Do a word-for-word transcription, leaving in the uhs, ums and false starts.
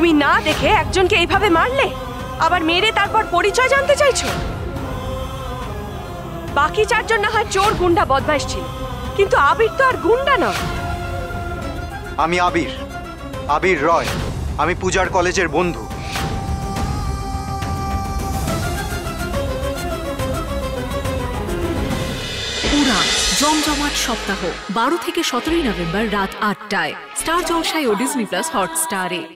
তুমি না দেখে একজনকে এইভাবে মারলে, আবার মেরে তারপর পরিচয় জানতে চাইছো? বাকি চারজন না হয় চোর গুন্ডা বদমাইশ ছিল, কিন্তু আবির তো আর গুন্ডা নয়। আমি আবির, আবির রয়। আমি পূজার কলেজের বন্ধু। উড়ান জমজমাট সপ্তাহ বারো থেকে সতেরোই নভেম্বর রাত আটটায় স্টার জলসায় ও ডিজনি প্লাস হটস্টারে।